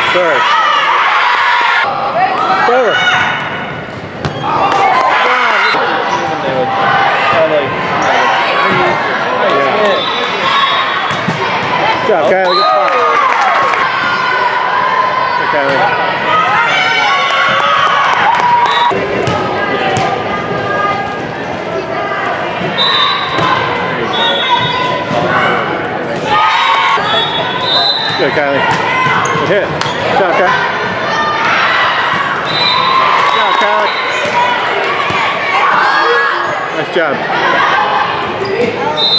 Third. It's over. Good job, Kylie. Good spot. Good, Kylie. Good, Kylie. Good hit. Good job, Kylie. Good job, Kylie. Nice job.